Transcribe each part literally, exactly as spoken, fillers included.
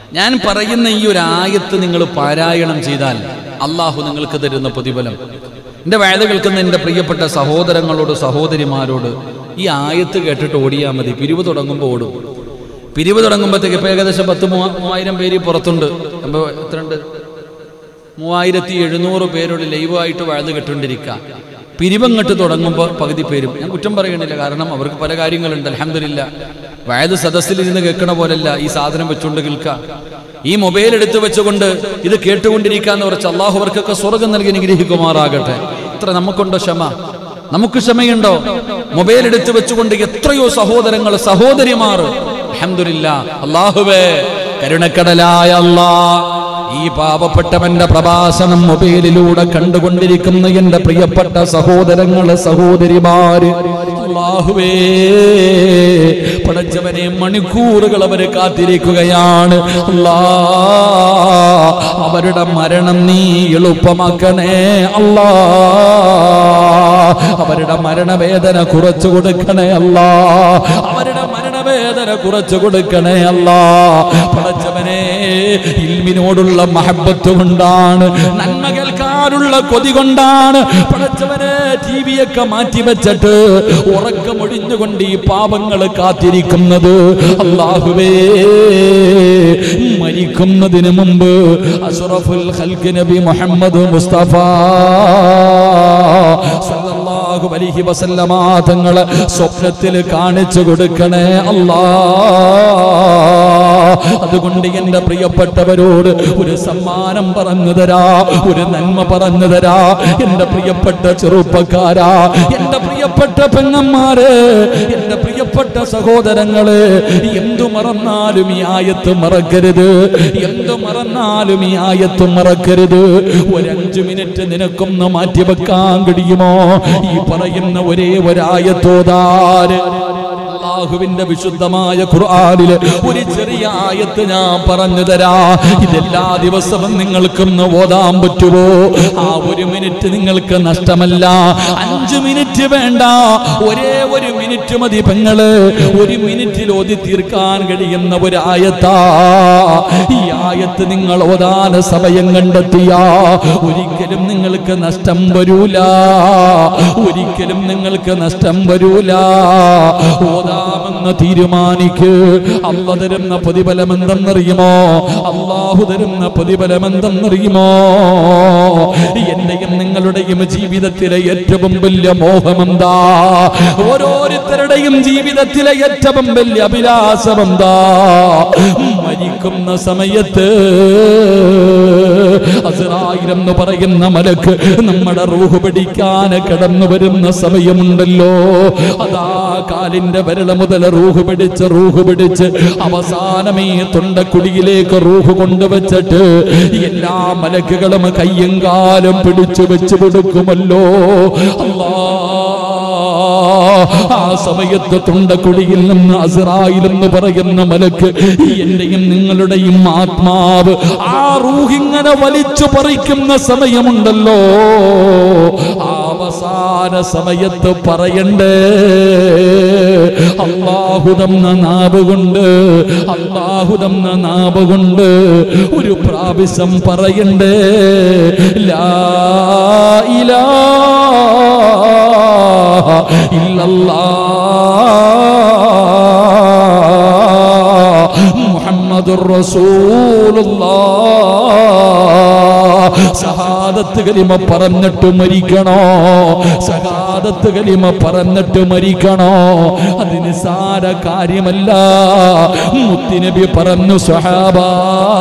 ഞാൻ പറയുന്ന ഈ ഒരു ആയത്ത് നിങ്ങൾ പാരായണം ചെയ്താൽ അള്ളാഹു നിങ്ങൾക്ക് തരുന്ന പ്രതിഫലം. എൻ്റെ വയത് കേൾക്കുന്ന എൻ്റെ പ്രിയപ്പെട്ട സഹോദരങ്ങളോട് സഹോദരിമാരോട് ഈ ആയത്ത് കേട്ടിട്ട് ഓടിയാൽ മതി. പിരിവ് തുടങ്ങുമ്പോൾ ഓടും. പിരിവ് തുടങ്ങുമ്പോഴത്തേക്ക് ഇപ്പം ഏകദേശം പത്ത് മൂവാ മൂവായിരം പേര് പുറത്തുണ്ട്. അപ്പോൾ എത്രയുണ്ട്? മൂവായിരത്തി എഴുന്നൂറ് പേരോട് ലൈവായിട്ട് വയത് കേട്ടുകൊണ്ടിരിക്കുക. പിരിവങ്ങട്ട് തുടങ്ങുമ്പോൾ പകുതി പേരും, ഞാൻ കുറ്റം പറയണില്ല, കാരണം അവർക്ക് പല കാര്യങ്ങളുണ്ട്. അൽഹംദുലില്ലാ, വയത് സദസ്സിൽ ഇരുന്ന് കേൾക്കണ പോലല്ല ഈ സാധനം വെച്ചുകൊണ്ട് കേൾക്കുക. ഈ മൊബൈൽ എടുത്തു വെച്ചുകൊണ്ട് ഇത് കേട്ടുകൊണ്ടിരിക്കാന്ന് കുറച്ച് അള്ളാഹു അവർക്കൊക്കെ സ്വർഗം നൽകി അനുഗ്രഹിക്കുമാറാകട്ടെ. ഇത്ര നമുക്കുണ്ടോ ക്ഷമ? നമുക്ക് ക്ഷമയുണ്ടോ? മൊബൈൽ എടുത്തു വെച്ചുകൊണ്ട് എത്രയോ സഹോദരങ്ങൾ സഹോദരിമാർ, അൽഹംദുലില്ലാ, അല്ലാഹുവേ കരുണക്കടലായ അല്ലാഹ്, ഈ പാവപ്പെട്ടവന്റെ പ്രഭാഷണം മൊബൈലിലൂടെ കണ്ടുകൊണ്ടിരിക്കുന്ന എന്റെ പ്രിയപ്പെട്ട സഹോദരങ്ങള് സഹോദരിമാര്, അല്ലാഹുവേ പടച്ചവനെ മണിക്കൂറുകൾ അവര് കാത്തിരിക്കുകയാണ്. അല്ലാഹ് അവരുടെ മരണം നീ എളുപ്പമാക്കണേ അല്ലാഹ്. അവരുടെ മരണവേദന കുറച്ചു കൊടുക്കണേ അല്ലാഹ്. അവരുടെ മരണവേദന കുറച്ചു കൊടുക്കണേ അല്ലാഹ്. പടച്ചവനെ ഇൽമിനോടുള്ള മഹബത്ത് കൊണ്ടാണ്, നന്മ കേൾക്കാനുള്ള കൊതി കൊണ്ടാണ് പടച്ചവനെ ടി വിയൊക്കെ മാറ്റി വെച്ചിട്ട് ഉറക്കമൊഴിഞ്ഞുകൊണ്ട് ഈ പാപങ്ങൾ കാത്തിരിക്കുന്നത്. അല്ലാഹുവേ മരിക്കുന്നതിന് മുമ്പ് അഷ്റഫുൽ ഖൽഖ് നബി മുഹമ്മദ് മുസ്തഫ സല്ലല്ലാഹു അലൈഹി വസല്ലമ തങ്ങളെ സ്വപ്നത്തിൽ കാണിച്ചു കൊടുക്കണേ അല്ലാഹ്. അതുകൊണ്ട് എന്റെ പ്രിയപ്പെട്ടവരോട് ഒരു സമ്മാനം പറഞ്ഞു തരാ, ഒരു നന്മ പറഞ്ഞു തരാ. എന്റെ പ്രിയപ്പെട്ട ചെറുപ്പക്കാരാ, എന്റെ പ്രിയപ്പെട്ട പെങ്ങന്മാര്, എന്റെ പ്രിയപ്പെട്ട സഹോദരങ്ങള്, എന്തു മറന്നാലും ഈ ആയത്ത് മറക്കരുത്. എന്തു മറന്നാലും ഈ ആയത്ത് മറക്കരുത്. ഒരഞ്ചു മിനിറ്റ് നിനക്കൊന്ന് മാറ്റിവെക്കാൻ കഴിയുമോ? ഈ പറയുന്ന ഒരേ ഒരായത്തോതാര് അല്ലാഹുവിന്റെ വിശുദ്ധമായ ഖുർആനിലെ ഒരു ചെറിയ ആയത്ത് ഞാൻ പറഞ്ഞു തരാ. ഇതെല്ലാ ദിവസവും നിങ്ങൾക്കൊന്ന് ഓതാൻ പറ്റുമോ? ആ ഒരു മിനിറ്റ് നിങ്ങൾക്ക് നഷ്ടമല്ല. അഞ്ചു മിനിറ്റ് വേണ്ട, ഒരേ ഒരു മിനിറ്റ് മതി പെങ്ങള്. ഒരു മിനിറ്റിൽ ഓതി തീർക്കാൻ കഴിയുന്ന ഒരു ആയത്താ ഈ ആയത്ത്. നിങ്ങൾ ഓതാൻ സമയം കണ്ടെത്തിയ ഒരിക്കലും നിങ്ങൾക്ക് നഷ്ടം വരൂല, ഒരിക്കലും നിങ്ങൾക്ക് നഷ്ടം വരൂല. ഓതാമെന്ന് തീരുമാനിക്ക്. അല്ലാഹു തരുന്ന പ്രതിഫലം എന്തെന്നറിയുമോ? അല്ലാഹു തരുന്ന പ്രതിഫലം എന്തെന്നറിയുമോ? എന്റെയും നിങ്ങളുടെയും ജീവിതത്തിലെ ഏറ്റവും വലിയ മോഹമെന്താ? ഓരോരുത്തരുടെയും ജീവിതത്തിലെ ഏറ്റവും വലിയ അഭിലാഷമെന്താ? മരിക്കുന്ന സമയത്ത് അസ്റായീൽ എന്ന് പറയുന്ന മലക്ക് നമ്മുടെ റൂഹ് പിടിക്കാൻ കടന്നു വരുന്ന സമയമുണ്ടല്ലോ. അതാ കാലിന്റെ വിരൽ മുതൽ റൂഹ് പിടിച്ച് റൂഹ് പിടിച്ച് അവസാനമേ തൊണ്ടക്കുടിയിലേക്ക് റൂഹ് കൊണ്ടുവച്ചിട്ട് എല്ലാ മലക്കുകളും കയ്യും കാലും പിടിച്ചു വെച്ചു കൊടുക്കുമല്ലോ. അല്ലാഹ് ആ സമയത്ത് തൊണ്ടക്കുടിയിൽ നിന്ന് അസ്റായീൽ എന്ന് പറയുന്ന മലക്ക് എന്റെയും നിങ്ങളുടെയും ആത്മാവ് ആ റൂഹിങ്ങനെ വലിച്ചു പറിക്കുന്ന സമയമുണ്ടല്ലോ. അവസാന സമയത്ത് പറയണ്ടേ, അല്ലാഹു തന്ന നാവ് കൊണ്ട്, അല്ലാഹു തന്ന നാവ് കൊണ്ട് ഒരു പ്രാവശ്യം പറയണ്ടേ, ലാ ഇലാഹ ഇല്ലല്ലാഹ് മുഹമ്മദുർ റസൂലുള്ളാഹ്. ഷഹാദത്ത് കലിമ പറഞ്ഞിട്ട് മരിക്കണോ? ഷഹാദത്ത് കലിമ പറഞ്ഞിട്ട് മരിക്കണോ? അത് നിസ്സാര കാര്യമല്ല. മുത്തുനബി പറഞ്ഞു, സ്വഹാബാ,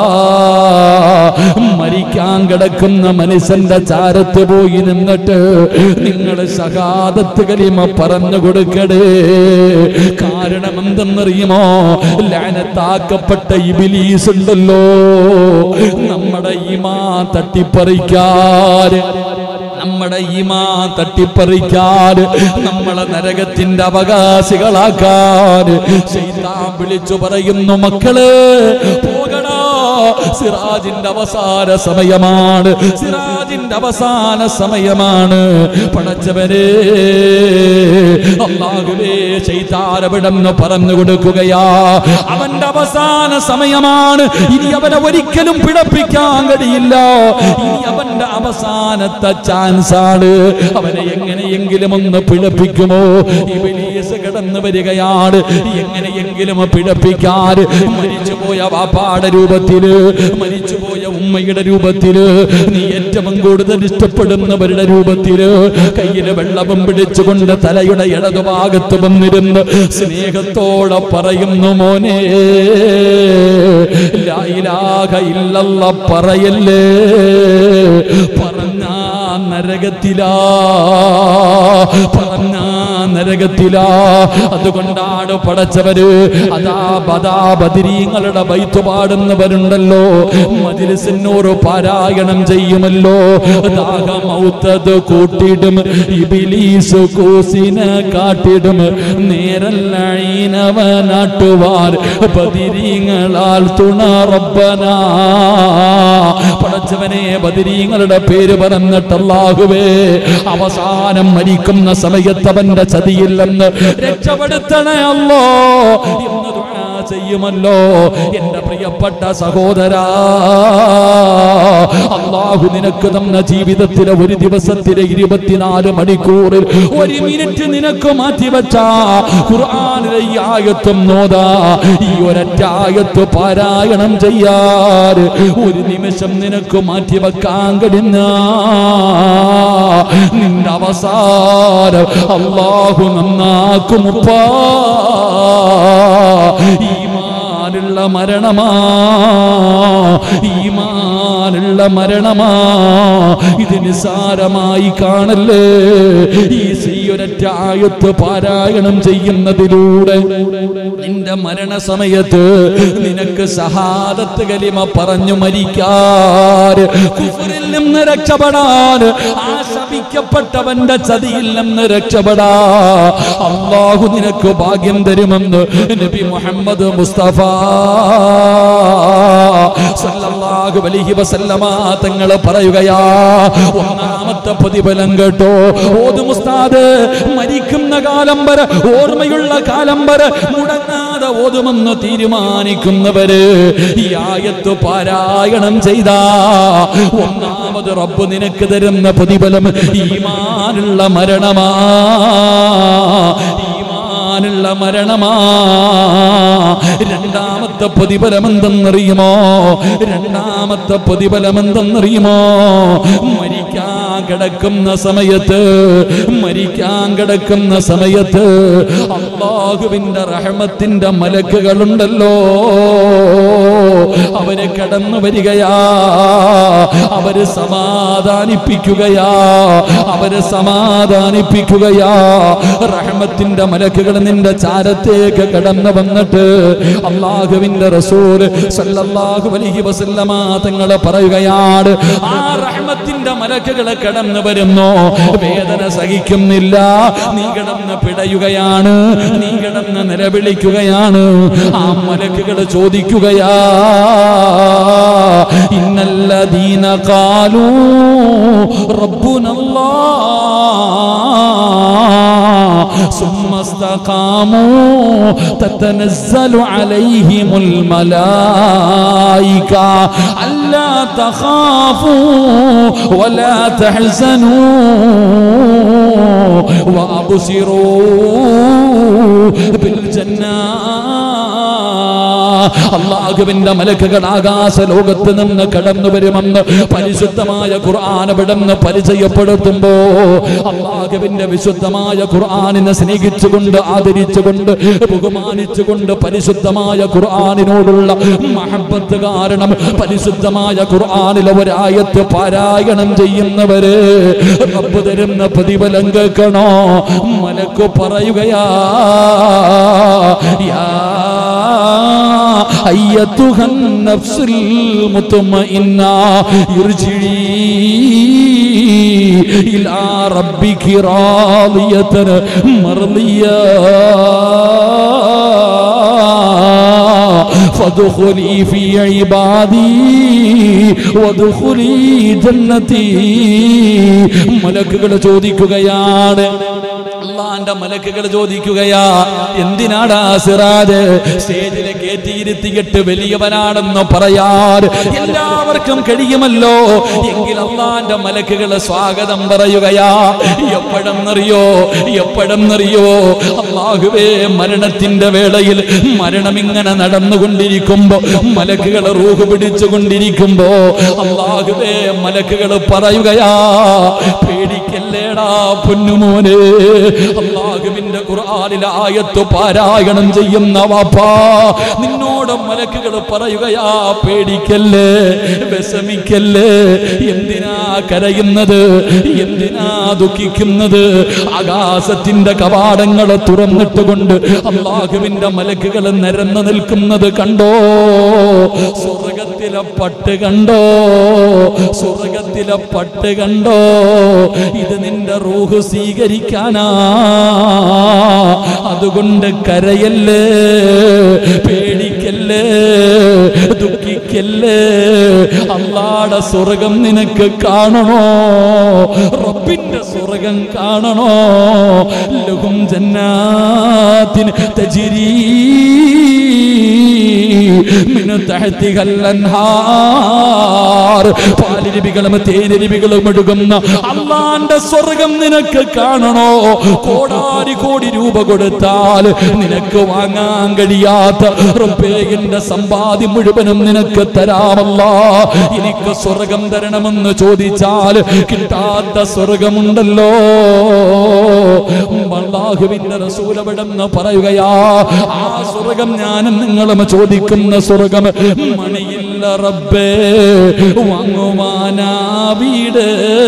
മരിക്കാൻ കിടക്കുന്ന മനുഷ്യന്റെ ചാരത്ത് പോയി നിന്നിട്ട് നിങ്ങൾ ഷഹാദത്ത് കലിമ പറഞ്ഞു കൊടുക്കടേ. കാരണം എന്തെന്നറിയുമോ? ലഅനത്താക്കപ്പെട്ട ഇബ്ലീസ് ഉണ്ടല്ലോ, നമ്മുടെ ഈമാൻ തട്ടിപ്പറിക്കാൻ, നമ്മുടെ ഈമാൻ തട്ടിപ്പറിക്കാൻ, നമ്മളെ നരകത്തിന്റെ അവകാശികളാക്കാൻ ശൈത്താൻ വിളിച്ചു പറയുന്നു, മക്കളെ പോകടാ, സിറാജിന്റെ അവസാന സമയമാണ്, സിറാജിന്റെ അവസാന സമയമാണ്. പടച്ചവരെ അല്ലാഹുവേ, ശൈത്താൻ അവിടെന്ന് പറഞ്ഞു കൊടുക്കുകയാ, അവന്റെ അവസാന സമയമാണ്. ഇനി അവനെ ഒരിക്കലും പിഴപ്പിക്കാൻ കഴിയില്ല. ഇനി അവന്റെ അവസാനത്തെ ചാൻസ് ആണ്. അവനെ എങ്ങനെയെങ്കിലും ഒന്ന് പിഴപ്പിക്കുമോ? ഇബ്ലീസ് കടന്നു വരികയാണ്. എങ്ങനെയെങ്കിലും പിഴപ്പിക്കാൻ മരിച്ചുപോയ വാപ്പാടെ രൂപത്തില്, മരിച്ചുപോയ ഉമ്മയുടെ രൂപത്തില്, നീ ഏറ്റവും കൂടുതൽ ഇഷ്ടപ്പെടുന്നവരുടെ രൂപത്തില് കയ്യില് വെള്ളവും പിടിച്ചുകൊണ്ട് തലയുടെ ഇടതുഭാഗത്ത് വന്നിരുന്ന് സ്നേഹത്തോടെ പറയുന്നു, മോനെ ലാ ഇലാഹ ഇല്ലല്ലാഹ് പറയല്ലേ, പറഞ്ഞാ നരകത്തിലാ, പറഞ്ഞാ നരകത്തിലാ. അതുകൊണ്ടാണ് പടച്ചവര് അതാ ബദാ ബദരീങ്ങളുടെ ബൈത്ത് പാടുന്നവരുണ്ടല്ലോ, മജ്ലിസിനോട് പാരായണം ചെയ്യുമല്ലോ. ദാഹമൗത്തത് കൂട്ടിടും ഇബ്ലീസ് കൂസിനെ കാട്ടിടും, നേരല്ലീനവനാട്ടുവാർ ബദരീങ്ങളാൽ തുണ റബ്ബനാ. പടച്ചവനെ, ബദരീങ്ങളുടെ പേര് പറഞ്ഞിട്ട് അല്ലാഹുവേ, അവസാനം മരിക്കുന്ന സമയത്ത് അവന്റെ ചതിയില്ലെന്ന് രക്ഷപ്പെടുത്തണേ അല്ലോ എന്ന് ദുആ ചെയ്യുമല്ലോ. എന്റെ പ്രിയപ്പെട്ട സഹോദരാ, അല്ലാഹു നിനക്ക് തന്ന ജീവിതത്തിലെ ഒരു ദിവസത്തിലെ ഇരുപത്തിനാല് മണിക്കൂറിൽ ഒരു മിനിറ്റ് നിനക്ക് മാറ്റിവെച്ച ഖുർആനിലെ ഈ ആയത്തും നോദാ, ഈ ഒരൊറ്റ ആയത്ത് പാരായണം ചെയ്യാൻ ഒരു നിമിഷം നിനക്ക് മാറ്റിവെക്കാൻ കഴിഞ്ഞ നിന്റെ അവസാനം അല്ലാഹു നന്നാക്കുമുപ്പാ. ഈമാനുള്ള മരണമാ, ഈമാനുള്ള മരണമാ. ഇത് നിസാരമായി കാണല്ലേ. ഈ ഒരൊറ്റ ആയത്ത് പാരായണം ചെയ്യുന്നതിലൂടെ നിന്റെ മരണസമയത്ത് നിനക്ക് ശഹാദത്ത് കലിമ പറഞ്ഞു മരിക്കാൻ, കുഫറിൽ നിന്ന് രക്ഷപ്പെടാൻ, ആ ശപിക്കപ്പെട്ടവന്റെ ചതിയിൽ നിന്ന് രക്ഷപ്പെടാ അല്ലാഹു നിനക്ക് ഭാഗ്യം തരുമെന്ന് നബി മുഹമ്മദ് മുസ്തഫ സല്ലല്ലാഹു അലൈഹി വസല്ലമ തങ്ങൾ പറയുകയാ. ഒന്നാമത്തെ പ്രതിഫലം കേട്ടോ, ഓതും ഉസ്താദ്, മരിക്കുന്ന കാലം വരെ, ഓർമ്മയുള്ള കാലം വരെ മുടങ്ങാതെ ഓതുമെന്ന് തീരുമാനിക്കുന്നവര് ഈ ആയത്ത് പാരായണം ചെയ്താ ഒന്നാമത് റബ്ബ് നിനക്ക് തരുന്ന പ്രതിഫലം ഈമാനുള്ള മരണമാ, ഈമാനുള്ള മരണമാ. രണ്ടാമത്തെ പ്രതിഫലം എന്തെന്നറിയുമോ? രണ്ടാമത്തെ പ്രതിഫലം എന്തെന്നറിയുമോ? മരിക്കാൻ കിടക്കുന്ന സമയത്ത്, മരിക്കാൻ കിടക്കുന്ന സമയത്ത് അല്ലാഹുവിന്റെ റഹ്മത്തിന്റെ മലക്കുകളുണ്ടല്ലോ, അവര് കടന്നു വരികയാ, അവര് സമാധാനിപ്പിക്കുകയാ, അവര് സമാധാനിപ്പിക്കുകയാ. റഹ്മത്തിന്റെ മലക്കുകൾ നിന്റെ ചാരത്തേക്ക് കടന്നു വന്നിട്ട് അല്ലാഹുവിന്റെ റസൂൽ സല്ലല്ലാഹു അലൈഹി വസല്ലമ തങ്ങൾ പറയുകയാണ്, ആ റഹ്മത്തിന്റെ മലക്കുകൾ കടന്നു വരുന്നു, വേദന സഹിക്കുന്നില്ല, നീ കിടന്ന് പിടയുകയാണ്, നീ കിടന്ന് നിലവിളിക്കുകയാണ്. ആ മലക്കുകൾ ചോദിക്കുകയാ, ഇന്നല്ലദീന ഖാലൂ റബ്ബുനല്ലാഹ് സുമ്മ ഇസ്തഖാമൂ തതനസ്സലു അലൈഹിമുൽ മലായിക അല്ലാ തഖാഫൂ വലാ തഹ്സനൂ വഅബ്സിറൂ ബിൽ ജന്നാ. അല്ലാഹുവിന്റെ മലക്കുകൾ ആകാശ ലോകത്ത് നിന്ന് കടന്നു വരുമെന്ന് പരിശുദ്ധമായ ഖുർആൻ അവിടുന്ന് പരിചയപ്പെടുത്തുമ്പോ അല്ലാഹുവിന്റെ വിശുദ്ധമായ ഖുർആനിനെ സ്നേഹിച്ചുകൊണ്ട്, ആദരിച്ചുകൊണ്ട്, ബഹുമാനിച്ചുകൊണ്ട് പരിശുദ്ധമായ ഖുർആനിനോടുള്ള മഹബ്ബത്ത് കാരണം പരിശുദ്ധമായ ഖുർആനിലെ ഒരായത്ത് പാരായണം ചെയ്യുന്നവര് റബ്ബ് തരുന്ന പ്രതിഫലം കേൾക്കണോ? മലക്ക് പറയുകയാ, യാ അയ്യത്തുഹൻ നഫ്സുൽ മുത്മഇന്ന ഇർജിഇ ഇലാ റബ്ബികി റാദിയതൻ മർദിയ ഫദ്ഖുലി ഫീ ഇബാദി വദ്ഖുലി ജന്നതി. മലക്കുകൾ ചോദിക്കുകയാണ്, അള്ളാന്റെ മലക്കുകൾ ചോദിക്കുകയാ, എന്തിനാടാ സിറാജ് സ്റ്റേജിലെ കയറ്റിയിരുത്തിയിട്ട് വലിയവനാണെന്ന് പറയാൻ എല്ലാവർക്കും കഴിയുമല്ലോ. എങ്കിൽ അള്ളാന്റെ മലക്കുകൾ സ്വാഗതം പറയുകയാ. എപ്പോഴെന്നറിയോ എപ്പോഴെന്നറിയോ അല്ലാഹുവേ, മരണത്തിന്റെ വേളയിൽ മരണം ഇങ്ങനെ നടന്നുകൊണ്ടിരിക്കുമ്പോ, മലക്കുകൾ റൂഹ് പിടിച്ചുകൊണ്ടിരിക്കുമ്പോ അല്ലാഹുവേ, മലക്കുകൾ പറയുകയാ, പേടിക്കല്ലേടാ പൊന്നുമോനെ. അല്ലാഹുവിന്റെ ഖുർആനിലെ ആയത്ത് പാരായണം ചെയ്യുന്ന വാപ്പാ, നിന്നോട് മലക്കുകൾ പറയുകയാ, പേടിക്കല്ലേ, വിഷമിക്കല്ലേ. എന്തിനാ കരയുന്നത്, എന്തിനാ ദുഃഖിക്കുന്നത്? ആകാശത്തിന്റെ കവാടങ്ങൾ തുറന്നിട്ടുകൊണ്ട് അല്ലാഹുവിന്റെ മലക്കുകൾ നിരന്നു നിൽക്കുന്നത് കണ്ടോ? സ്വർഗത്തിലെ പട്ട് കണ്ടോ? സ്വർഗത്തിലെ പട്ട് കണ്ടോ? ഇത് നിന്റെ റൂഹ് സ്വീകരിക്കാനാ. അതുകൊണ്ട് കരയല്ലേ, പേടിക്കല്ലേ, ദുഃഖിക്കല്ലേ. അല്ലാഹുവിന്റെ സ്വർഗം നിനക്ക് കാണണോ? റബ്ബിന്റെ സ്വർഗം കാണണോ? ലഹും ജന്നാത്തിൻ തജ്രീ മിൻ തഹ്തിഹൽ അൻഹാർ. പാലരുവികളും തേനരുവികളും ഒഴുകുന്ന അല്ലാഹുവിന്റെ സ്വർഗം നിനക്ക് കാണണോ? കോടാരി കോടി രൂപ കൊടുത്താൽ നിനക്ക് വാങ്ങാൻ കഴിയാത്ത റബ്ബേന്റെ സമ്പാദ്യം മുഴുവനും നിനക്ക് തരാമല്ലാ. എനിക്ക് സ്വർഗം തരണമെന്ന് ചോദിച്ചാൽ കിട്ടാത്ത സ്വർഗമുണ്ടല്ലോ. അല്ലാഹുവിന്റെ റസൂൽ അവിടെന്ന് പറയുകയാ, ആ സ്വർഗം ഞാനും നിങ്ങളും ചോദിക്കുന്ന സ്വർഗം മണിയില്ല റബ്ബേ, വാങ്ങുവാനാ വീട്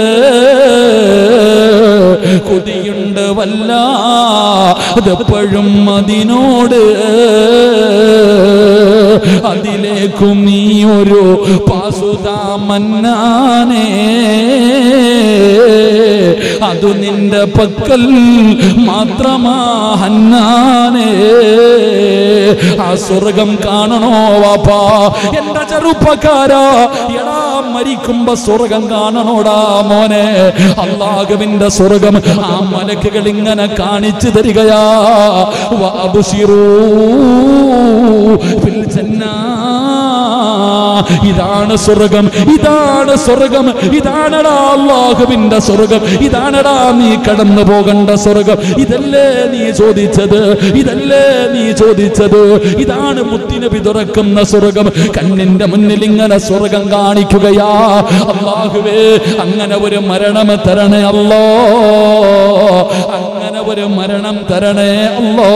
കൊതിയുണ്ട് വല്ലാതെപ്പോഴും അതിനോട്. അതിലേക്കും നീ ഒരു പാസുതാ മന്നാനേ, അതു നിന്റെ പക്കൽ മാത്രമാ ഹന്നാനേ. ആ സ്വർഗം കാണണോ വാപ്പാ? എന്റെ ചെറുപ്പക്കാരാ, എടാ മരിക്കുമ്പോ സ്വർഗം കാണണോടാ മോനെ. അല്ലാഹുവിന്റെ സ്വർഗം ആ മലക്കുകൾ ഇങ്ങനെ കാണിച്ചു തരികയാ. വഅബ്ശിറൂ ഫിൽ ജന്നാ. ഇതാണ് സ്വർഗം, ഇതാണ് സ്വർഗം, ഇതാണടാ അല്ലാഹുവിന്റെ സ്വർഗം, ഇതാണടാ നീ കടന്നു പോകേണ്ട സ്വർഗം. ഇതല്ലേ നീ ചോദിച്ചത്, ഇതല്ലേ നീ ചോദിച്ചത്. ഇതാണ് മുത്തുനബി തുറക്കുന്ന സ്വർഗം. കണ്ണിന്റെ മുന്നിൽ ഇങ്ങനെ സ്വർഗം കാണിക്കുകയാ. അല്ലാഹുവേ, അങ്ങനെ ഒരു മരണം തരണേ അല്ലോ, അങ്ങനെ ഒരു മരണം തരണേ അല്ലോ.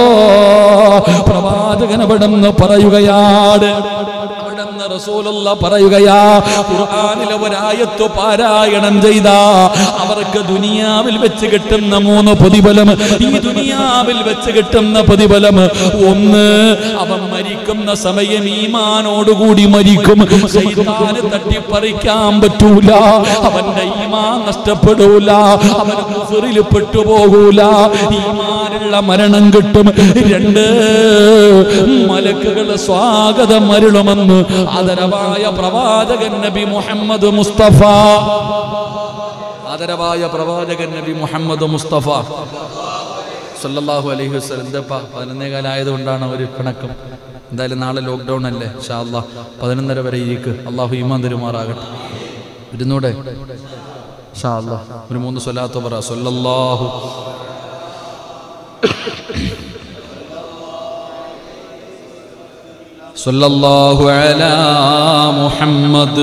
പ്രവാചകൻ അവിടെന്ന് പറയുകയാണ്, റസൂലുള്ള പറയുകയാ, ഖുർആനിലെ ഒരായത്ത് പാരായണം ചെയ്ത അവർക്ക് ദുനിയാവിൽ വെച്ച് കിട്ടുന്ന മൂന്ന് പ്രതിഫലം. ഈ ദുനിയാവിൽ വെച്ച് കിട്ടുന്ന പ്രതിഫലം ഒന്ന്, അവൻ മരിക്കുന്ന സമയം ഈമാനോടുകൂടി മരിക്കും. ശൈത്താന് തട്ടിപ്പറിക്കാൻ പറ്റൂല, അവന്റെ ഈമാൻ നഷ്ടപ്പെടൂല, അവൻ കുഫറിൽ പെട്ടുപോകൂല, ഈമാനുള്ള മരണം കിട്ടും. രണ്ട്, മലക്കുകൾ സ്വാഗതം അരുളുമെന്ന് ആദരവായ പ്രവാചകൻ നബി മുഹമ്മദ് മുസ്തഫ, ആദരവായ പ്രവാചകൻ നബി മുഹമ്മദ് മുസ്തഫ സല്ലല്ലാഹു അലൈഹി വസല്ലം. എന്താ പതിനൊന്നേകാലായത് കൊണ്ടാണ് ഒരു പിണക്കം. എന്തായാലും നാളെ ലോക്ക്ഡൗൺ അല്ലേ, ഇൻഷാ അല്ലാഹ് പതിനൊന്നര വരെ ഇരിക്ക്. അള്ളാഹു ഈമാൻ തരുമാറാകട്ടെ. ഇരുന്നൂടെ ഇൻഷാ അല്ലാഹ് ഒരു മൂന്ന് സ്വലാത്ത് പറ. സല്ലല്ലാഹു സല്ലല്ലാഹു അലാ മുഹമ്മദ്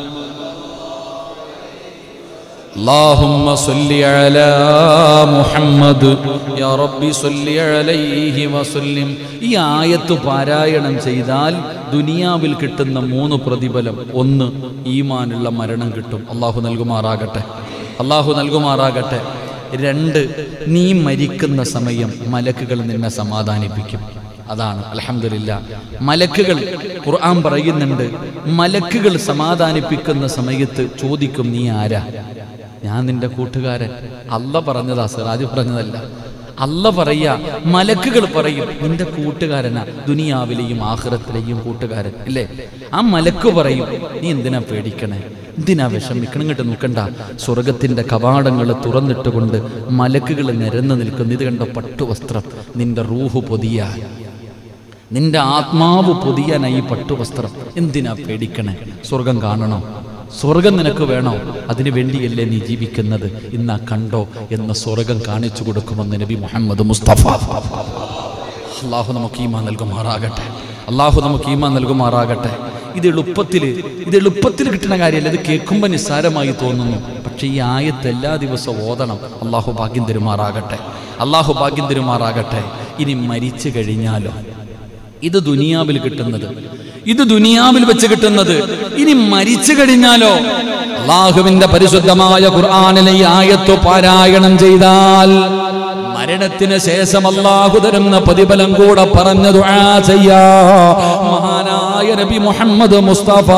اللهم صل على محمد يا ربي صل عليه وسلم. ഈ ആയത്ത് പാരായണം ചെയ്താൽ ദുനിയാവിൽ കിട്ടുന്ന മൂന്ന് പ്രതിഫലം. ഒന്ന്, ഈമാനുള്ള മരണം കിട്ടും. അള്ളാഹു നൽകുമാറാകട്ടെ, അള്ളാഹു നൽകുമാറാകട്ടെ. രണ്ട്, നീ മരിക്കുന്ന സമയം മലക്കുകൾ നിന്നെ സമാധാനിപ്പിക്കും. അതാണ് അൽഹംദുലില്ലാ. മലക്കുകൾ, ഖുർആൻ പറയുന്നുണ്ട്, മലക്കുകൾ സമാധാനിപ്പിക്കുന്ന സമയത്ത് ചോദിക്കും, നീ ആരാ? ഞാൻ നിന്റെ കൂട്ടുകാരൻ. അല്ല പറഞ്ഞതാ, സിറാജ് പറഞ്ഞതല്ല. അല്ല പറയാ, മലക്കുകൾ പറയും നിന്റെ കൂട്ടുകാരനാ ദുനിയാവിലെയും ആഖിറത്തിലെയും കൂട്ടുകാരൻ അല്ലേ. ആ മലക്ക് പറയും നീ എന്തിനാ പേടിക്കണേ, എന്തിനാ വിഷമിക്കണം, ഇങ്ങോട്ട് നോക്കണ്ട. സ്വർഗത്തിന്റെ കവാടങ്ങൾ തുറന്നിട്ടുകൊണ്ട് മലക്കുകൾ നിരന്നു നിൽക്കുന്നു. ഇത് കണ്ട പട്ടുവസ്ത്രം നിന്റെ റൂഹ് പൊതിയാൻ, നിന്റെ ആത്മാവ് പൊതിയാനായി പട്ടുവസ്ത്രം. എന്തിനാ പേടിക്കണേ, സ്വർഗം കാണണോ, സ്വർഗം നിനക്ക് വേണോ, അതിനു വേണ്ടിയല്ലേ നീ ജീവിക്കുന്നത്, ഇന്നാ കണ്ടോ എന്ന് സ്വർഗം കാണിച്ചു കൊടുക്കുമെന്ന് നബി മുഹമ്മദ് മുസ്തഫ. അള്ളാഹു നമുക്ക് ഈമാൻ നൽകുമാറാകട്ടെ, അള്ളാഹു നമുക്ക് ഈമാൻ നൽകുമാറാകട്ടെ. ഇത് എളുപ്പത്തിൽ ഇത് എളുപ്പത്തിൽ കിട്ടുന്ന കാര്യമല്ല. ഇത് കേൾക്കുമ്പോൾ നിസ്സാരമായി തോന്നുന്നു, പക്ഷെ ഈ ആയത്ത് എല്ലാ ദിവസവും ഓതണം. അള്ളാഹു ഭാഗ്യം തരുമാറാകട്ടെ, അള്ളാഹു ഭാഗ്യം തരുമാറാകട്ടെ. ഇനി മരിച്ചു കഴിഞ്ഞാലോ, ഇത് ദുനിയാവിൽ കിട്ടുന്നത്, ഇത് ദുനിയാവിൽ വെച്ച് കിട്ടുന്നത്. ഇനി മരിച്ചു കഴിഞ്ഞാലോ, അല്ലാഹുവിന്റെ പരിശുദ്ധമായ ഖുർആനിലെ ഈ ആയത്ത് പാരായണം ചെയ്താൽ മരണത്തിന് ശേഷം അല്ലാഹു തരുന്ന പ്രതിഫലം കൂടെ പറഞ്ഞു ദുആ ചെയ്യാ. മഹാനായ നബി മുഹമ്മദ് മുസ്തഫ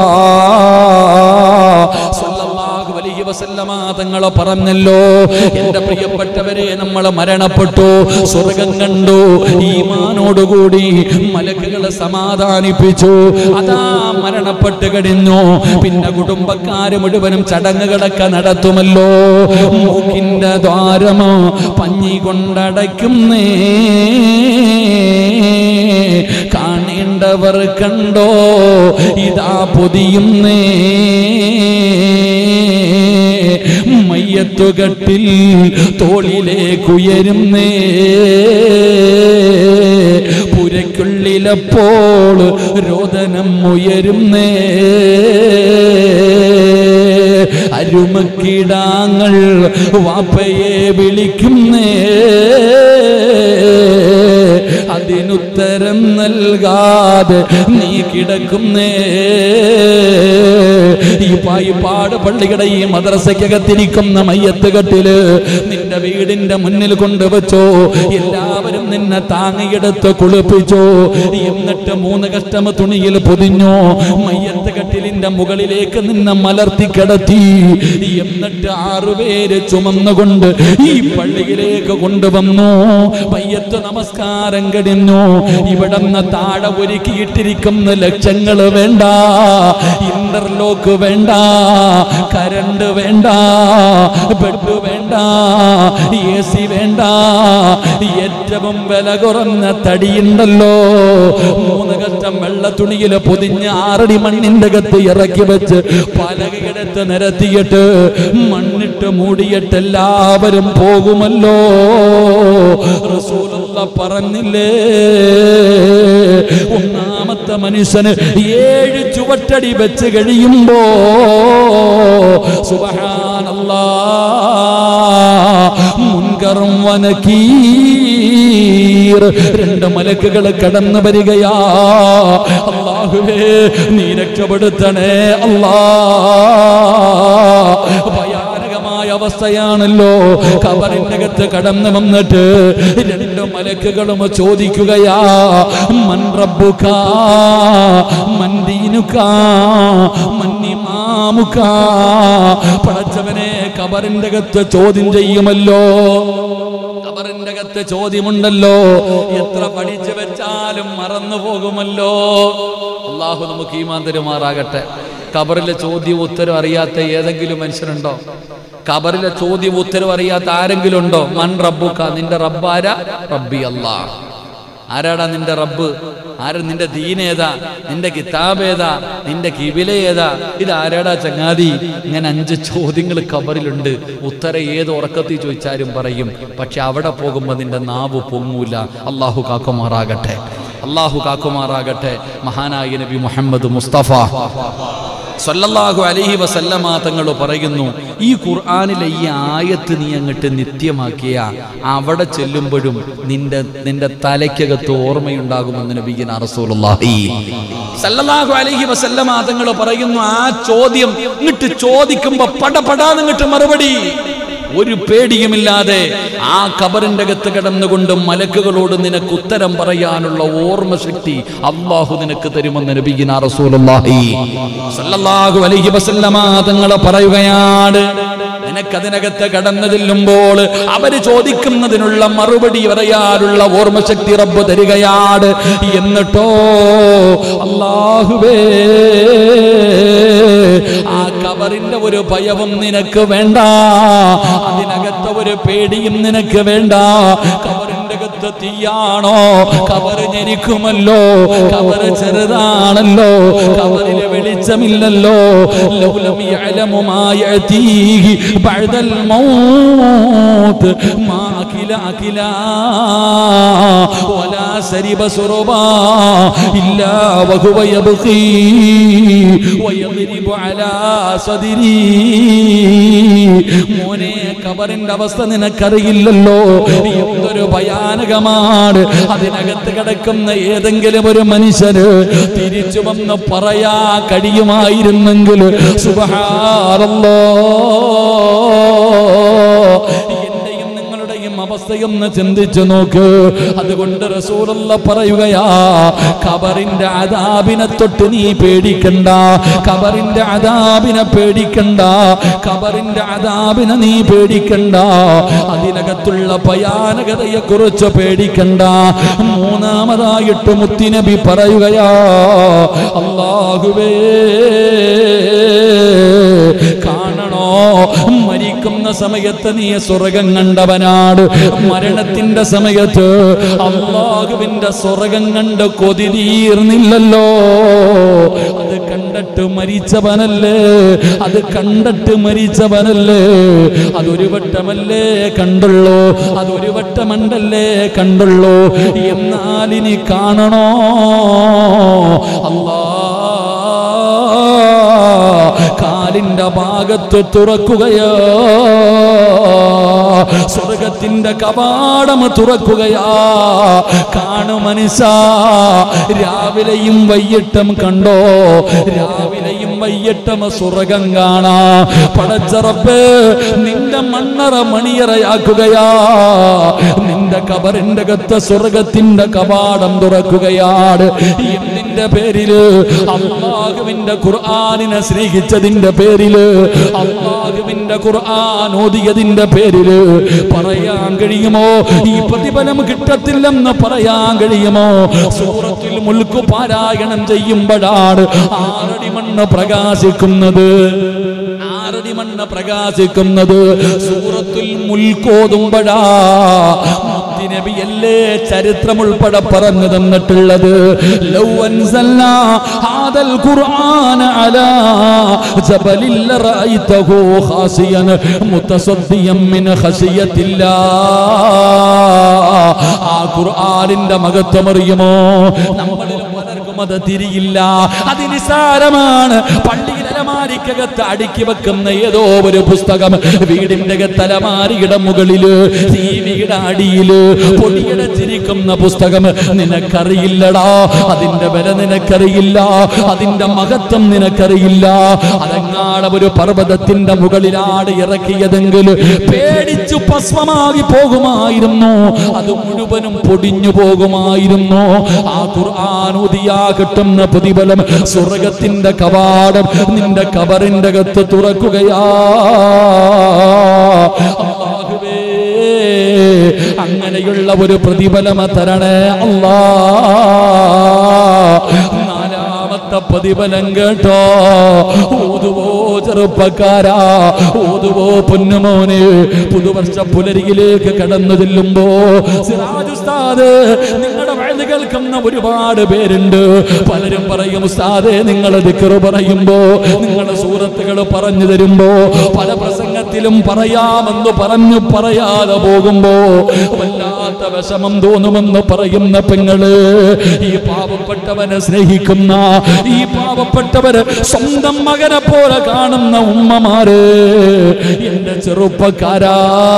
സല്ലല്ലാഹു അലൈഹി വസല്ലമ തങ്ങൾ പറഞ്ഞല്ലോ, എന്റെ പ്രിയപ്പെട്ടവരെ, നമ്മൾ മരണപ്പെട്ടു, സ്വർഗം കണ്ടു, ഈമാനോടുകൂടി മലക്കുകളെ സമാധാനിപ്പിച്ചു. അതാ മരണപ്പെട്ട് കഴിഞ്ഞു, പിന്നെ കുടുംബക്കാര് മുഴുവനും ചടങ്ങുകളൊക്കെ നടത്തുമല്ലോ. മൂക്കിന്റെ ദ്വാരമോ പഞ്ഞി കൊണ്ടടയ്ക്കുന്നേ, കാണേണ്ടവർ കണ്ടോ ഇതാ പൊതിയുന്നേ. മയ്യത്തുകട്ടിൽ തോളിലേക്കുയരുന്നേ, പുരയ്ക്കുള്ളിലപ്പോൾ രോദനം ഉയരുന്നേ. അരുമക്കിടാങ്ങൾ വാപ്പയെ വിളിക്കുന്നേ, അതിനുത്തരം നൽകാതെ നീ കിടക്കുന്നേ. ഈ പായിപ്പാട് പള്ളിയുടെ ഈ മദ്രസയ്ക്കകത്തിരിക്കുന്ന മയ്യത്ത് കെട്ടില് നിന്റെ വീടിന്റെ മുന്നിൽ കൊണ്ടുവച്ചോ, എല്ലാവരും നിന്നെ താങ്ങിയെടുത്ത് കുളിപ്പിച്ചോ, എന്നിട്ട് മൂന്ന് കഷ്ടം തുണിയിൽ പൊതിഞ്ഞോ, മയ്യത്ത് കെട്ടിലിന്റെ മുകളിലേക്ക് നിന്നെ മലർത്തി കിടത്തി, എന്നിട്ട് ആറുപേര് ചുമന്നുകൊണ്ട് ഈ പള്ളിയിലേക്ക് കൊണ്ടുവന്നു. മയ്യത്ത് നമസ്കാരം കഴിഞ്ഞു. ഇവിടുന്ന് താഴെ ഒരുക്കിയിട്ടിരിക്കുന്ന ലക്ഷങ്ങൾ വേണ്ട, ഇന്റർലോക്ക് വേണ്ട, കരണ്ട് വേണ്ട, ബെഡ് വേണ്ട, എ സി വേണ്ട, ഏറ്റവും വില കുറഞ്ഞ തടിയുണ്ടല്ലോ, മൂന്ന് കഷ്ടം വെള്ള തുണിയിൽ പൊതിഞ്ഞ് ആറടി മണ്ണിന്റെ അകത്ത് ഇറക്കി വെച്ച് പലകയെടുത്ത് നിരത്തിയിട്ട് മണ്ണിട്ട് മൂടിയിട്ട് എല്ലാവരും പോകുമല്ലോ. റസൂലുള്ള പറഞ്ഞില്ലേ, ഒന്നാമത്തെ മനുഷ്യന് ഏഴ് ചുവട്ടടി വെച്ച് കഴിയുമ്പോ സുബ്ഹാനല്ലാഹ് മുൻകറും വനകീർ രണ്ട് മലക്കുകൾ കടന്നു വരികയാ. അല്ലാഹുവേ നീ രക്ഷപ്പെടുത്തണേ അല്ലാഹ്. ഭയാനകമായ അവസ്ഥയാണല്ലോ. ഖബറിന്റെ അകത്ത് കടന്നു വന്നിട്ട് രണ്ട് മലക്കുകളും ചോദിക്കുകയാ, മൻ റബ്ബുക മൻ ദീനുക മൻ ഇമാമുക. പടച്ചവനെ, ഖബറിന്റെ അകത്ത് ചോദ്യം ചെയ്യുമല്ലോ, ഖബറിന്റെ അകത്ത് ചോദ്യമുണ്ടല്ലോ, എത്ര പഠിച്ചു വെച്ചാലും മറന്നു പോകുമല്ലോ. അല്ലാഹു നമുക്ക് ഈമാൻ തരുമാറാകട്ടെ. ഖബറിലെ ചോദ്യം ഉത്തരം അറിയാത്ത ഏതെങ്കിലും മനുഷ്യനുണ്ടോ? ഖബറിലെ ചോദ്യം ഉത്തരം അറിയാത്ത ആരെങ്കിലും ഉണ്ടോ? മൻ റബ്ബുക, നിന്റെ റബ്ബാരാ? റബ്ബി അല്ലാഹ്. ആരാടാ നിന്റെ റബ്ബ്? ആര്? നിന്റെ ദീനേതാ? നിന്റെ കിതാബ് ഏതാ? നിന്റെ കിബില ഏതാ? ഇത് ആരാടാ ചങ്ങാതി? ഇങ്ങനെ അഞ്ച് ചോദ്യങ്ങൾ ഖബറിലുണ്ട്. ഉത്തരം ഏത് ഉറക്കത്തിൽ ചോദിച്ചാലും പറയും, പക്ഷെ അവിടെ പോകുമ്പോൾ നിന്റെ നാവ് പൊങ്ങൂല. അല്ലാഹു കാക്കുമാറാകട്ടെ, അല്ലാഹു കാക്കുമാറാകട്ടെ. മഹാനായ നബി മുഹമ്മദ് മുസ്തഫ സല്ലല്ലാഹു അലൈഹി വസല്ലമ തങ്ങൾ പറയുന്നു, ഈ ഖുർആനിലെ ഈ ആയത്ത് നീ അങ്ങോട്ട് നിത്യമാക്കിയ അവിടെ ചെല്ലുമ്പോഴും നിന്റെ നിന്റെ തലയ്ക്കകത്ത് ഓർമ്മയുണ്ടാകുമെന്ന് നബിയുനാ റസൂലുള്ളാഹി സല്ലല്ലാഹു അലൈഹി വസല്ലമ തങ്ങൾ പറയുന്നു. ആ ചോദ്യം ഇങ്ങോട്ട് ചോദിക്കുമ്പോ പടപടാന്ന് ഇങ്ങോട്ട് മറുപടി. ഒരു പേടിയുമില്ലാതെ ആ ഖബറിന്റെ അകത്ത് കിടന്നുകൊണ്ട് മലക്കുകളോട് നിനക്ക് ഉത്തരം പറയാനുള്ള ഓർമ്മശക്തി അല്ലാഹു നിനക്ക് തരുമെന്ന് നബിയിനാ റസൂലുള്ളാഹി സ്വല്ലല്ലാഹു അലൈഹി വസല്ലമ തങ്ങൾ പറയുകയാണ്. നിനക്കതിനകത്ത് കടന്നു ചെല്ലുമ്പോൾ അവര് ചോദിക്കുന്നതിനുള്ള മറുപടി പറയാനുള്ള ഓർമ്മശക്തി റബ്ബ് തരികയാണ്. എന്നിട്ടോ അല്ലാഹുവേ ആ ഖബറിന്റെ ഒരു ഭയവും നിനക്ക് വേണ്ട, അതിനകത്ത് ഒരു പേടിയും നിനക്ക് വേണ്ട. ഖബറിന്റെ അകത്ത് തീയാണോ? ഖബറ് ഞെരിക്കുമല്ലോ, ഖബറ് ചെറുതാണല്ലോ, ഖബറിലെ വെളിച്ചമില്ലല്ലോ. ലൗലം യഅലമു മാ യഅതീഹി ബഅദൽ മൗത്ത് മാ അകില അകില വലാ സരിബ സുറബാ ഇല്ലാ വഹുവ യബ്ഖീ വയദ്രിബു അലാ സദരി. മോനെ, ഖബറിന്റെ അവസ്ഥ നിനക്കറിയില്ലല്ലോ, എന്തൊരു ഭയാനകമാണ്. അതിനകത്ത് കിടക്കുന്ന ഏതെങ്കിലും ഒരു മനുഷ്യന് തിരിച്ചു വന്ന് പറയാ കഴിയുമായിരുന്നെങ്കിൽ സുബ്ഹാനല്ലാഹ്, എന്റെയും നിങ്ങളുടെയും അവസ്ഥയൊന്ന് ചിന്തിച്ചു നോക്ക്. അതുകൊണ്ട് റസൂലുള്ള പറയുകയാ, ഖബറിന്റെ അദാബിനെ തൊട്ട് നീ പേടിക്കണ്ട, ഖബറിന്റെ അദാബിനെ പേടിക്കണ്ട, ഖബറിന്റെ അദാബിനെ നീ പേടിക്കണ്ട, അതിനകത്തുള്ള ഭയാനകതയെ കുറിച്ച് പേടിക്കണ്ട. മൂന്നാമതായിട്ട് മുത്തുനബി പറയുകയാ, അല്ലാഹുവേ കാണണോ, മരിക്കുന്ന സമയത്ത് നീ സ്വർഗം കണ്ടവനാണ്, മരണത്തിന്റെ സമയത്ത് അല്ലാഹുവിന്റെ സ്വർഗം കണ്ട് കൊതി തീർന്നില്ലല്ലോ. അത് കണ്ടിട്ട് മരിച്ചവനല്ലേ, അത് കണ്ടിട്ട് മരിച്ചവനല്ലേ, അതൊരു വട്ടമല്ലേ കണ്ടുള്ളൂ, അതൊരു വട്ടമണ്ടല്ലേ കണ്ടുള്ളൂ. എന്നാൽ ഇനി കാണണോ, അല്ലാ കാലിന്റെ ഭാഗത്ത് തുറക്കുകയോ, സ്വർഗത്തിന്റെ കവാടം തുറക്കുകയാ. കാണു മനുഷ്യാ, രാവിലെയും വൈകിട്ടും കണ്ടോ, രാവിലെയും വൈകിട്ടും സ്വർഗം കാണാ. പടച്ച റബ്ബേ, നിന്റെ മണ്ണറ മണിയറയാക്കുകയാ, നിന്റെ ഖബറിന്റെ അകത്ത് സ്വർഗത്തിന്റെ കവാടം തുറക്കുകയാണ്. എന്തിന്റെ പേരില്? അല്ലാഹുവിന്റെ ഖുർആനിനെ സ്നേഹിച്ചതിന്റെ പേരില്, അല്ലാഹുവിന്റെ ഖുർആൻ ഓതിയതിന്റെ പേരില് പറയാൻ കഴിയുമോ ഈ പ്രതിഫലം കിട്ടത്തില്ലെന്ന് പറയാൻ കഴിയുമോ? സൂറത്തുൽ മുൽക്ക് പാരായണം ചെയ്യുമ്പോഴാണ് ആറടി മണ്ണ് പ്രകാശിക്കുന്നത്, ആറടി മണ്ണ് പ്രകാശിക്കുന്നത്. സൂറത്തുൽ മുൽക്ക് ഓതുമ്പോഴാ നബിയല്ലേ ചരിത്രം ഉൾപ്പെടെ പറഞ്ഞു തന്നിട്ടുള്ളത്. ലൗ അൻസൽനാ ഹാദൽ ഖുർആന അലാ ജബലിൽ ലറഅയ്തഹു ഖാസിയൻ മുതസദ്ദിയൻ മിൻ ഖശിയത്തില്ലാഹ്. ആ ഖുർആനിന്റെ മഹത്വം അറിയുമോ? നമ്മളിൽ പലർക്കും അത് തിരിയില്ല, അത് നിസാരമാണ്. പള്ളിയിൽ അലമാരിക്കകത്ത് അടുക്കി വെക്കുന്ന ഏതോ ഒരു പുസ്തകം വീടിന്റെ തലമാരിയുടെ മുകളില്, ടിവിയുടെ അടിയില് പൊടിയടച്ചിരിക്കുന്ന പുസ്തകം നിനക്കറിയില്ലടാ, അതിന്റെ വില നിനക്കറിയില്ല, അതിന്റെ മഹത്വം നിനക്കറിയില്ല. അതെങ്ങാട് ഒരു പർവ്വതത്തിന്റെ മുകളിലാണ് ഇറക്കിയതെങ്കിൽ പേടിച്ചു ഭസ്മമായി പോകുമായിരുന്നു, അത് മുഴുവനും പൊടിഞ്ഞു പോകുമായിരുന്നു. ആ ഖുർആൻ ഓതിയാ കിട്ടുന്ന പ്രതിഫലം സ്വർഗത്തിന്റെ കവാടം നിന്റെ ഖബറിന്റെ അകത്ത് തുറക്കുകയാ. അല്ലാഹുവേ, അങ്ങനെയുള്ള ഒരു പ്രതിഫലം തരണേ അല്ലാ. നാലാമത്തെ പ്രതിഫലം കേട്ടോ, ഓതുവോ ചെറുപ്പക്കാരാ, ഓതുവോ പൊന്നുമോനെ. പുതുവർഷ പുലരിയിലേക്ക് കടന്നു ചെല്ലുമ്പോ സിറാജ് ഉസ്താദ്, നിങ്ങളുടെ വഴുത് കേൾക്കുന്ന ഒരുപാട് പേരുണ്ട്. പലരും പറയും, ഉസ്താദേ നിങ്ങൾ ദിക്ർ പറയുമ്പോ, നിങ്ങളുടെ സൂറത്തുകൾ പറഞ്ഞു തരുമ്പോ, പല പ്രസംഗത്തിലും പറയാമെന്ന് പറഞ്ഞു പറയാതെ പോകുമ്പോ വല്ലാത്ത വിഷമം തോന്നുമെന്ന് പറയുന്ന പെങ്ങള്, ഈ പാവപ്പെട്ടവനെ സ്നേഹിക്കുന്ന, ഈ പാവപ്പെട്ടവര് സ്വന്തം മകനെ പോലെ കാണുന്ന ഉമ്മമാര്, എന്റെ ചെറുപ്പക്കാരാ,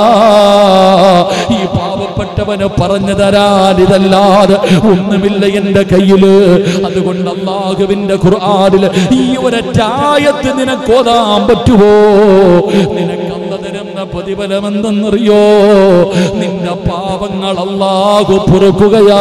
ഈ പാവപ്പെട്ടവന് പറഞ്ഞു തരാൻ ഇതല്ലാതെ ഒന്നുമില്ല എന്റെ കയ്യില്. അതുകൊണ്ട് അല്ലാഹുവിന്റെ ഖുർആനിൽ ഈ ഒരൊറ്റ ആയത്ത് നിനക്ക് ഓതാൻ പറ്റുമോ? നിനക്ക് അല്ലാഹു തരുന്ന പ്രതിഫലം എന്തെന്നറിയോ? നിന്റെ പാപങ്ങൾ അല്ലാഹു പൊറുക്കുകയാ,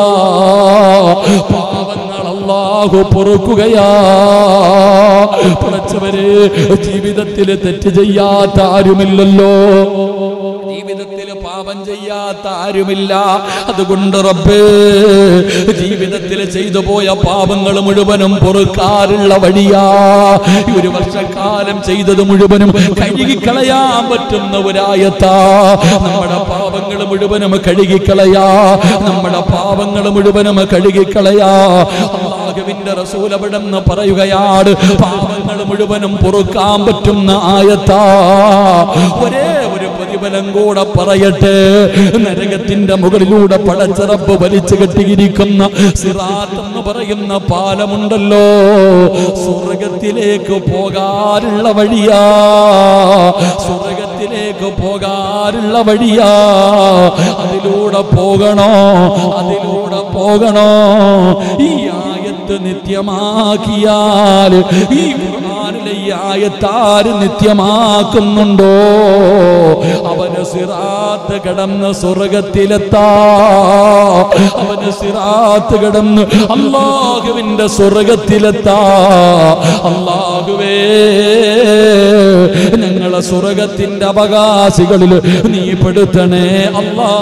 പാപങ്ങൾ അല്ലാഹു പൊറുക്കുകയാ. പടച്ചവരെ, ജീവിതത്തിൽ തെറ്റ് ചെയ്യാത്ത ആരുമില്ലല്ലോ, ജീവിതത്തിൽ പാപം ചെയ്യാത്ത ആരുമില്ല. അതുകൊണ്ട് റബ്ബേ, ജീവിതത്തിൽ ചെയ്തു പോയ പാപങ്ങൾ മുഴുവനും പൊറുക്കാനുള്ള വഴിയാ. ഒരു വർഷക്കാലം ചെയ്തത് മുഴുവനും കഴുകിക്കളയാൻ പറ്റുന്ന ഒരായത്താ. നമ്മുടെ പാപങ്ങൾ മുഴുവനും കഴുകിക്കളയാ, നമ്മുടെ പാപങ്ങൾ മുഴുവനും കഴുകിക്കളയാ. അല്ലാഹുവിന്റെ റസൂൽ അവിടെന്ന് പറയുകയാണ്, പാപങ്ങൾ മുഴുവനും പൊറുക്കാൻ പറ്റുന്ന ആയത്താ. ഒരേ ഒരു പ്രതിഫലം കൂടെ പറയട്ടെ. നരകത്തിന്റെ മുകളിലൂടെ പടച്ച റബ്ബ് വലിച്ചു കെട്ടിയിരിക്കുന്ന സിറാത്ത് എന്ന് പറയുന്ന പാലമുണ്ടല്ലോ, സ്വർഗത്തിലേക്ക് പോകാനുള്ള വഴിയാ, സ്വർഗത്തിലേക്ക് പോകാനുള്ള വഴിയാ. അതിലൂടെ പോകണോ, അതിലൂടെ പോകണോ? ഈ ആയത്ത് നിത്യമാക്കിയാൽ, ഈ ഖുർആനിലെ ഈ ആയത്താര് നിത്യമാക്കുന്നുണ്ടോ, അവന് സിറാത്ത് കടന്ന് സ്വർഗത്തിലെത്താ, അവന് സിറാത്ത് കടന്ന് അല്ലാഹുവിന്റെ സ്വർഗത്തിലെത്താ. അല്ലാഹുവേ, ഞങ്ങളെ സ്വർഗത്തിന്റെ അവകാശികളിൽ നീ പെടുത്തണേ അല്ലാ,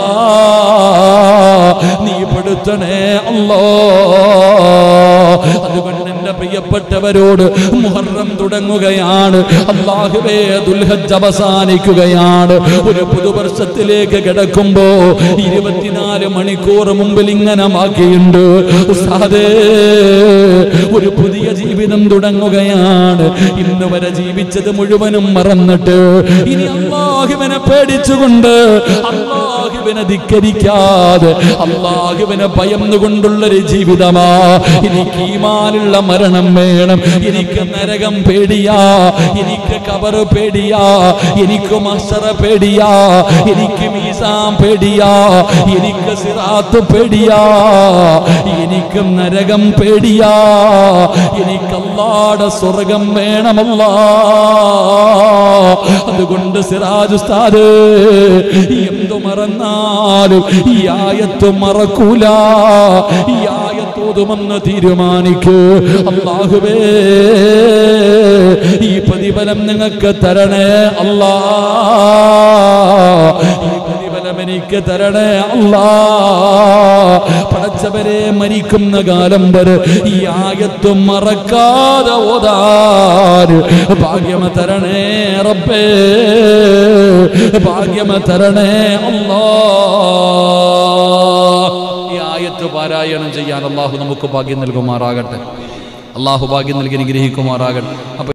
നീ പെടുത്തണേ അല്ലാ. അതുകൊണ്ട് എന്റെ പ്രിയപ്പെട്ടവരോട്, മുഹറം തുടങ്ങുകയാണ്, അല്ലാഹുവേ ദുൽഹജ്ജ് അവസാനിക്കുകയാണ്. ഒരു പുതുവർഷത്തിലേക്ക് കിടക്കുമ്പോ ഇരുപത്തിനാല് മണിക്കൂർ മുമ്പിൽ ഇങ്ങനെ ബാക്കിയുണ്ട്. ഉസ്താദേ, ഒരു പുതിയ ജീവിതം തുടങ്ങുകയാണ്. ഇന്ന് വരെ ജീവിച്ചത് മുഴുവനും മറന്നിട്ട് ഇനി അല്ലാഹുവിനെ പേടിച്ചുകൊണ്ട്, അല്ലാഹുവിനെ ധിക്കരിക്കാതെ, അല്ലാഹുവിനെ ഭയന്നുകൊണ്ടുള്ളൊരു ജീവിതമാ. എനിക്ക് ഈമാനുള്ള മരണം വേണം, എനിക്ക് നരകം പേടിയാ, എനിക്ക് ഖബർ പേടിയാ, എനിക്ക് മഹ്ശറ പേടിയാ, എനിക്ക് മീസാൻ പേടിയാ, എനിക്ക് സിറാത്ത് പേടിയാ, എനിക്ക് നരകം പേടിയാ, എനിക്ക് അല്ലാഹുവിന്റെ സ്വർഗം വേണമല്ലാ. അതുകൊണ്ട് സിറാജ് ഉസ്താദ്, എന്തു മറന്നാലും ഈ ആയത്ത് മറക്കൂല, ഈ ആയത്ത് ഓതുമെന്ന് തീരുമാനിക്കൂ. അല്ലാഹുവേ, ഈ പ്രതിഫലം നിങ്ങൾക്ക് തരണേ അല്ലാ, ഈ പ്രതിഫലം എനിക്ക് തരണേ അല്ലാ. പടച്ചവരെ, മരിക്കുന്ന കാലം വരെ ഈ ആയത്ത് മറക്കാതെ ഓതാൻ ഭാഗ്യം തരണേ റബ്ബേ, ഭാഗ്യം തരണേ അല്ലാ. ഈ ആയത്ത് പാരായണം ചെയ്യാൻ അല്ലാഹു നമുക്ക് ഭാഗ്യം നൽകുമാറാകട്ടെ, അല്ലാഹു ഭാഗ്യം നൽകി അനുഗ്രഹിക്കുമാറാകട്ടെ.